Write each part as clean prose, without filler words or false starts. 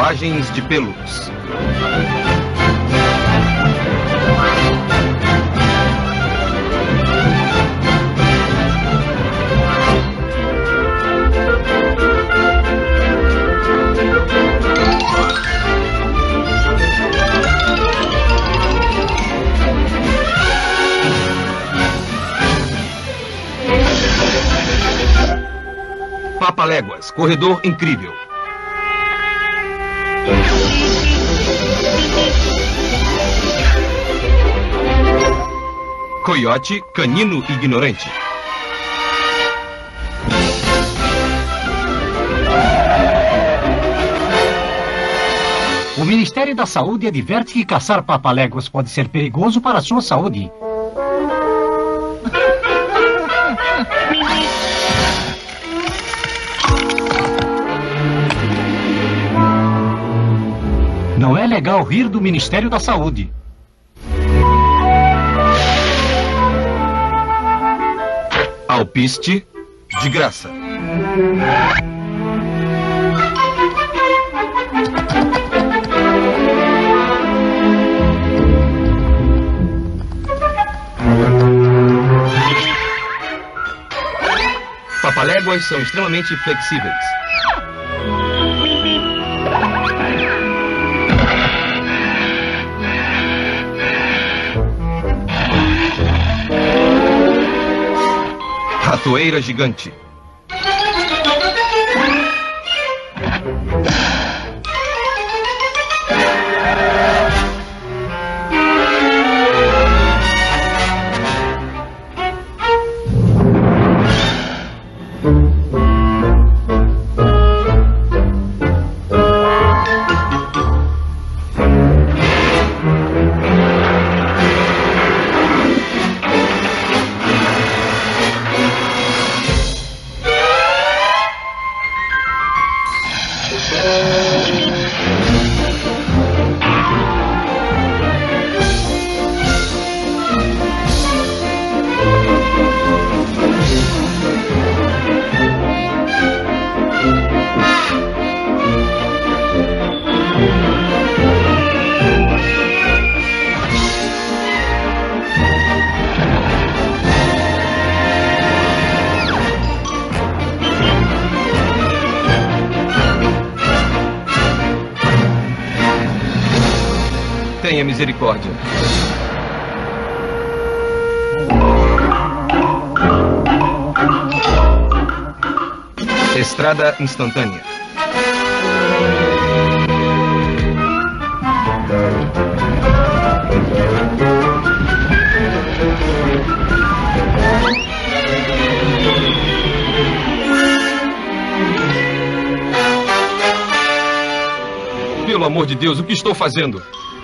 Embalagens de pelos. Papaléguas, corredor incrível. Coiote, canino ignorante. O Ministério da Saúde adverte que caçar papaléguas pode ser perigoso para a sua saúde. Não é legal rir do Ministério da Saúde. Alpiste, de graça. Papaléguas são extremamente flexíveis. Ratoeira gigante. Tenha misericórdia. Estrada instantânea. Pelo amor de Deus, o que estou fazendo?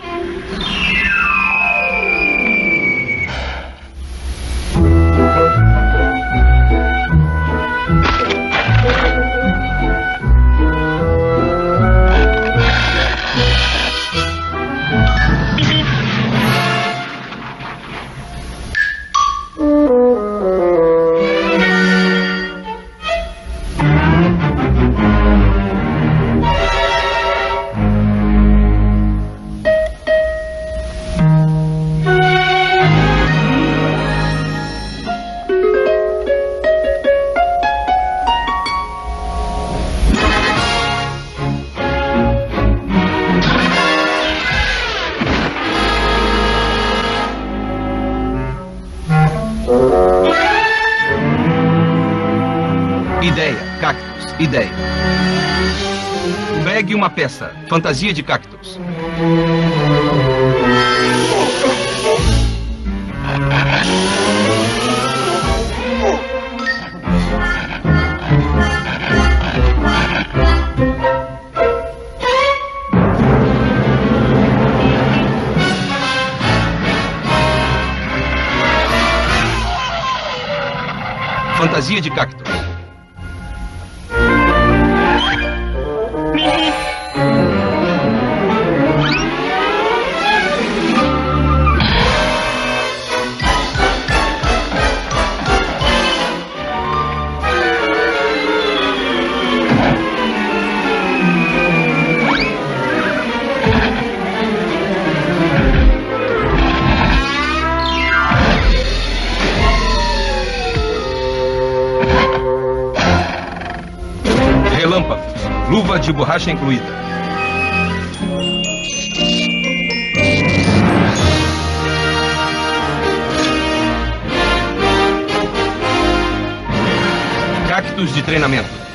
Ideia, cactus, ideia. Pegue uma peça, fantasia de cactus. Fantasia de cactus. de borracha incluída. Cactos de treinamento.